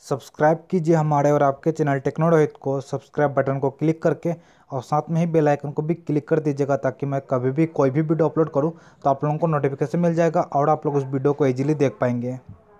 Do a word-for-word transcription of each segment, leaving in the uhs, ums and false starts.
Subscribe कीजिए हमारे और आपके चैनल टेक्नोरोहित को सब्सक्राइब बटन को क्लिक करके और साथ में ही बेल आइकन को भी क्लिक कर दीजिएगा, ताकि मैं कभी भी कोई भी वीडियो अपलोड करूं तो आप लोगों को नोटिफिकेशन मिल जाएगा और आप लोग उस वीडियो को इजीली देख पाएंगे।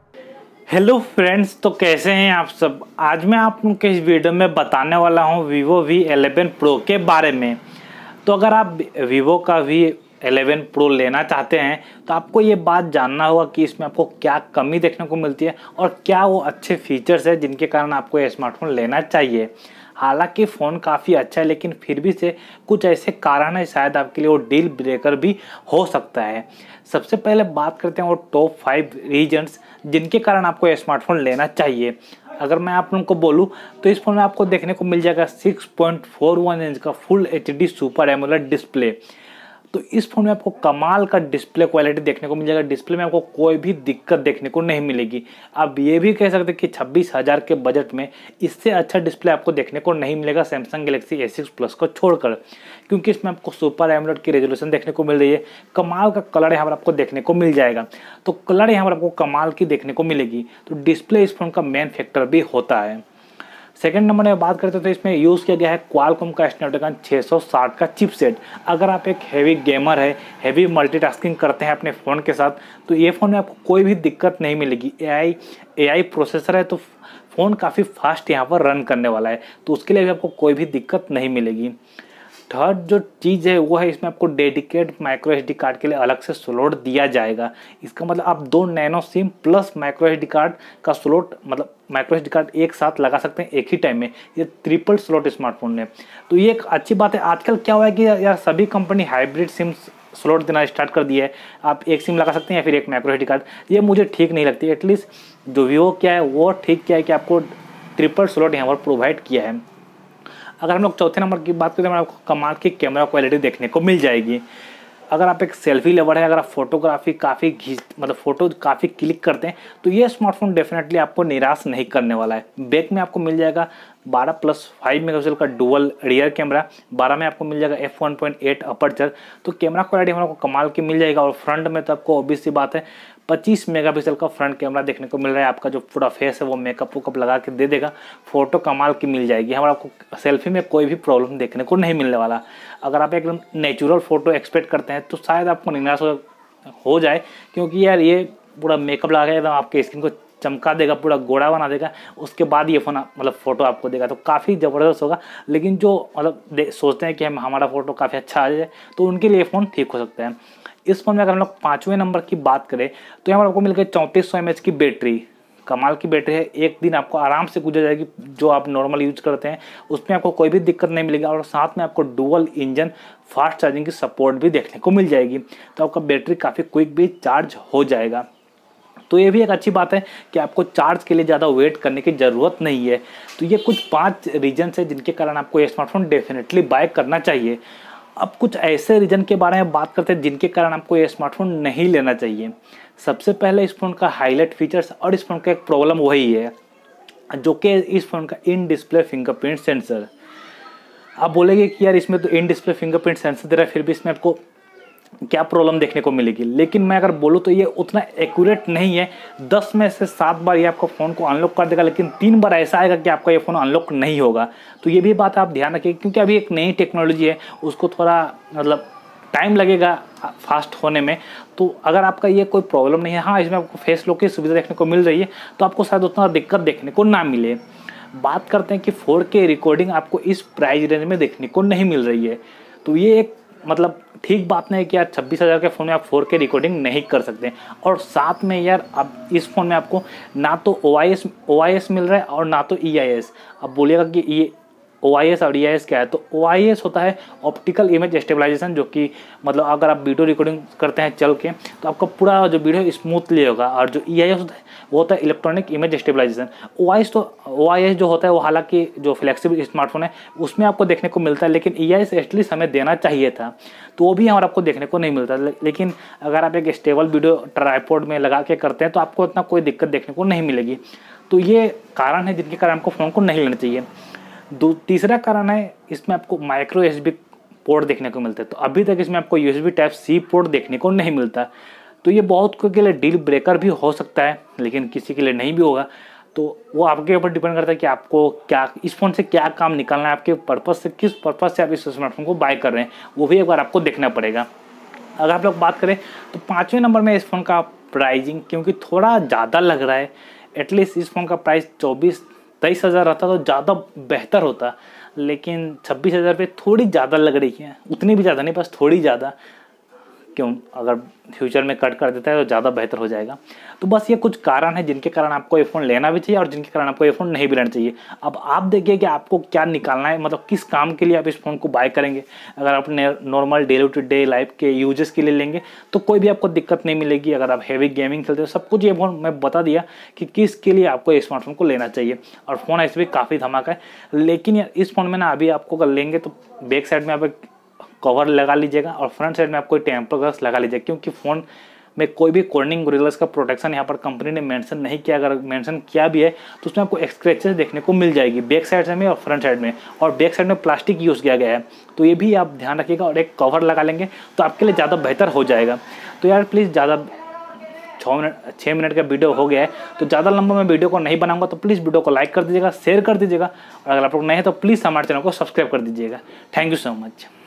हेलो फ्रेंड्स, तो कैसे हैं आप सब। आज मैं आप लोगों के इस वीडियो में बताने वाला हूं वीवो वी इलेवन प्रो के बारे में। तो अगर आप वीवो का वी इलेवन प्रो लेना चाहते हैं तो आपको ये बात जानना होगा कि इसमें आपको क्या कमी देखने को मिलती है और क्या वो अच्छे फीचर्स है जिनके कारण आपको ये स्मार्टफोन लेना चाहिए। हालांकि फ़ोन काफ़ी अच्छा है, लेकिन फिर भी से कुछ ऐसे कारण है शायद आपके लिए वो डील ब्रेकर भी हो सकता है। सबसे पहले बात करते हैं वो टॉप फाइव रीजन्स जिनके कारण आपको ये स्मार्टफोन लेना चाहिए। अगर मैं आप लोगों को बोलूं तो इस फोन में आपको देखने को मिल जाएगा six point four one inch का full H D super AMOLED display. तो इस फोन में आपको कमाल का डिस्प्ले क्वालिटी देखने को मिल जाएगा। डिस्प्ले में आपको कोई भी दिक्कत देखने को नहीं मिलेगी। आप ये भी कह सकते हैं कि छब्बीस हज़ार के बजट में इससे अच्छा डिस्प्ले आपको देखने को नहीं मिलेगा Samsung Galaxy A six plus को छोड़कर, क्योंकि इसमें आपको सुपर एमोलेड की रेजोल्यूशन देखने को मिल रही है। कमाल का कलर यहाँ पर आपको देखने को मिल जाएगा। तो कलर यहाँ पर आपको कमाल की देखने को मिलेगी। तो डिस्प्ले इस फोन का मेन फैक्टर भी होता है। सेकंड नंबर में बात करते हैं तो इसमें यूज़ किया गया है क्वालकॉम का स्नैपड्रैगन छह सौ साठ का चिपसेट। अगर आप एक हैवी गेमर है, हैवी मल्टीटास्किंग करते हैं अपने फ़ोन के साथ, तो ये फ़ोन में आपको कोई भी दिक्कत नहीं मिलेगी। एआई एआई प्रोसेसर है, तो फ़ोन काफ़ी फास्ट यहाँ पर रन करने वाला है, तो उसके लिए भी आपको कोई भी दिक्कत नहीं मिलेगी। थर्ड जो चीज़ है वो है इसमें आपको dedicate micro S D card के लिए अलग से स्लॉट दिया जाएगा। इसका मतलब आप दो nano SIM plus micro S D card का स्लॉट, मतलब माइक्रो एस डी कार्ड एक साथ लगा सकते हैं एक ही टाइम में। ये ट्रिपल स्लॉट स्मार्टफोन है, तो ये एक अच्छी बात है। आजकल क्या हुआ है कि यार सभी कंपनी हाइब्रिड सिम स्लॉट देना स्टार्ट कर दिया है। आप एक सिम लगा सकते हैं या फिर एक माइक्रो एस डी कार्ड। ये मुझे ठीक नहीं लगती। एटलीस्ट जो वीवो क्या है वो ठीक क्या है कि आपको ट्रिपल स्लॉट यहाँ पर प्रोवाइड किया है। अगर हम लोग चौथे नंबर की बात करें तो आपको कमाल की कैमरा क्वालिटी देखने को मिल जाएगी। अगर आप एक सेल्फी लवर है, अगर आप फोटोग्राफी काफ़ी खींच मतलब फ़ोटो काफ़ी क्लिक करते हैं, तो ये स्मार्टफोन डेफिनेटली आपको निराश नहीं करने वाला है। बैक में आपको मिल जाएगा बारह प्लस फाइव मेगापिक्सल का डुअल रियर कैमरा, बारह में आपको मिल जाएगा F one point eight aperture. तो कैमरा क्वालिटी हमारे को कमाल की मिल जाएगा। और फ्रंट में तो आपको ऑब्वियस सी बात है पच्चीस मेगापिक्सल का फ्रंट कैमरा देखने को मिल रहा है। आपका जो पूरा फेस है वो मेकअप वेकअप लगा के दे देगा, फोटो कमाल की मिल जाएगी। हमारा आपको सेल्फी में कोई भी प्रॉब्लम देखने को नहीं मिलने वाला। अगर आप एकदम नेचुरल फोटो एक्सपेक्ट करते हैं तो शायद आपको निराश हो जाए, क्योंकि यार ये पूरा मेकअप लगा के एकदम आपके स्किन को चमका देगा, पूरा गोरा बना देगा, उसके बाद ये फोन मतलब फोटो आपको देगा, तो काफ़ी ज़बरदस्त होगा। लेकिन जो मतलब सोचते हैं कि हम हमारा फोटो काफ़ी अच्छा आ जाए, तो उनके लिए फ़ोन ठीक हो सकता है। इस फोन में अगर हम लोग पाँचवें नंबर की बात करें तो यहाँ पर आपको मिल गई चौंतीस सौ एम एच की बैटरी। कमाल की बैटरी है, एक दिन आपको आराम से गुजर जाएगी। जो आप नॉर्मल यूज करते हैं उसमें आपको कोई भी दिक्कत नहीं मिलेगी। और साथ में आपको डुअल इंजन फास्ट चार्जिंग की सपोर्ट भी देखने को मिल जाएगी, तो आपका बैटरी काफ़ी क्विक भी चार्ज हो जाएगा। तो ये भी एक अच्छी बात है कि आपको चार्ज के लिए ज़्यादा वेट करने की ज़रूरत नहीं है। तो ये कुछ पाँच रीजन्स है जिनके कारण आपको ये स्मार्टफोन डेफिनेटली बाय करना चाहिए। अब कुछ ऐसे रीजन के बारे में बात करते हैं जिनके कारण आपको ये स्मार्टफोन नहीं लेना चाहिए। सबसे पहले इस फोन का हाईलाइट फीचर्स और इस फोन का एक प्रॉब्लम वही है, जो कि इस फोन का इन डिस्प्ले फिंगरप्रिंट सेंसर। आप बोलेंगे कि यार इसमें तो इन डिस्प्ले फिंगरप्रिंट सेंसर दे रहा है, फिर भी इसमें आपको क्या प्रॉब्लम देखने को मिलेगी। लेकिन मैं अगर बोलूँ तो ये उतना एक्यूरेट नहीं है। दस में से सात बार ये आपको फ़ोन को अनलॉक कर देगा, लेकिन तीन बार ऐसा आएगा कि आपका ये फ़ोन अनलॉक नहीं होगा। तो ये भी बात आप ध्यान रखिए, क्योंकि अभी एक नई टेक्नोलॉजी है, उसको थोड़ा मतलब टाइम लगेगा फास्ट होने में। तो अगर आपका ये कोई प्रॉब्लम नहीं है, हाँ इसमें आपको फेस लॉक की सुविधा देखने को मिल रही है, तो आपको शायद उतना दिक्कत देखने को ना मिले। बात करते हैं कि फोर के रिकॉर्डिंग आपको इस प्राइस रेंज में देखने को नहीं मिल रही है, तो ये एक मतलब ठीक बात नहीं है कि यार छब्बीस हज़ार के फ़ोन में आप फोर के रिकॉर्डिंग नहीं कर सकते। और साथ में यार अब इस फ़ोन में आपको ना तो O I S O I S मिल रहा है और ना तो ई आई एस। अब बोलिएगा कि ये ओ आई एस और ई आई एस क्या है, तो ओ आई एस होता है ऑप्टिकल इमेज स्टेबलाइजेशन, जो कि मतलब अगर आप वीडियो रिकॉर्डिंग करते हैं चल के तो आपका पूरा जो वीडियो स्मूथली होगा। और जो ई आई एस होता है वो होता है electronic image stabilisation. O I S तो ओ आई एस जो होता है वो हालांकि जो फ्लेक्सिबल स्मार्टफोन है उसमें आपको देखने को मिलता है, लेकिन ई आई एस एटलीस्ट हमें देना चाहिए था, तो वो भी हमारा आपको देखने को नहीं मिलता। लेकिन अगर आप एक स्टेबल वीडियो ट्राइपॉड में लगा के करते हैं तो आपको इतना कोई दिक्कत देखने को नहीं मिलेगी। तो ये कारण है जिनके कारण आपको फ़ोन को नहीं लेना चाहिए। दो तीसरा कारण है इसमें आपको माइक्रो एस डी पोर्ट देखने को मिलता है। तो अभी तक इसमें आपको U S B type C port देखने को नहीं मिलता, तो ये बहुत के लिए डील ब्रेकर भी हो सकता है, लेकिन किसी के लिए नहीं भी होगा। तो वो आपके ऊपर डिपेंड करता है कि आपको क्या इस फ़ोन से क्या काम निकालना है, आपके पर्पज़ से, किस पर्पज़ से आप इस स्मार्टफोन को बाय कर रहे हैं, वो भी एक बार आपको देखना पड़ेगा। अगर आप लोग बात करें तो पाँचवें नंबर में इस फ़ोन का प्राइजिंग, क्योंकि थोड़ा ज़्यादा लग रहा है। एटलीस्ट इस फ़ोन का प्राइस चौबीस तेईस हज़ार रहता तो ज़्यादा बेहतर होता, लेकिन छब्बीस हज़ार रुपये थोड़ी ज़्यादा लग रही है, उतनी भी ज़्यादा नहीं, बस थोड़ी ज़्यादा। क्यों, अगर फ्यूचर में कट कर देता है तो ज़्यादा बेहतर हो जाएगा। तो बस ये कुछ कारण है जिनके कारण आपको ये फ़ोन लेना भी चाहिए और जिनके कारण आपको ये फ़ोन नहीं भी लेना चाहिए। अब आप देखिए कि आपको क्या निकालना है, मतलब किस काम के लिए आप इस फ़ोन को बाय करेंगे। अगर आप normal day to day life के यूजेस के लिए लेंगे तो कोई भी आपको दिक्कत नहीं मिलेगी। अगर आप हैवी गेमिंग खेलते हो, सब कुछ ये फ़ोन मैं बता दिया कि किस के लिए आपको इस स्मार्टफोन को लेना चाहिए। और फ़ोन ऐसे भी काफ़ी धमाका है, लेकिन यार इस फ़ोन में ना अभी आपको अगर लेंगे तो बैक साइड में आप कवर लगा लीजिएगा और फ्रंट साइड में आप कोई टेम्पर ग्लास लगा लीजिएगा, क्योंकि फ़ोन में कोई भी कॉर्निंग गोरिल्लास का प्रोटेक्शन यहाँ पर कंपनी ने मेंशन नहीं किया। अगर मेंशन किया भी है तो उसमें आपको स्क्रैचेस देखने को मिल जाएगी बैक साइड में और फ्रंट साइड में, और बैक साइड में प्लास्टिक यूज़ किया गया है, तो ये भी आप ध्यान रखिएगा। और एक कवर लगा लेंगे तो आपके लिए ज़्यादा बेहतर हो जाएगा। तो यार प्लीज़, ज़्यादा छः मिनट छः मिनट का वीडियो हो गया है तो ज़्यादा लंबा मैं वीडियो को नहीं बनाऊंगा, तो प्लीज़ वीडियो को लाइक कर दीजिएगा, शेयर कर दीजिएगा, और अगर आप लोग नए हैं तो प्लीज़ हमारे चैनल को सब्सक्राइब कर दीजिएगा। Thank you so much.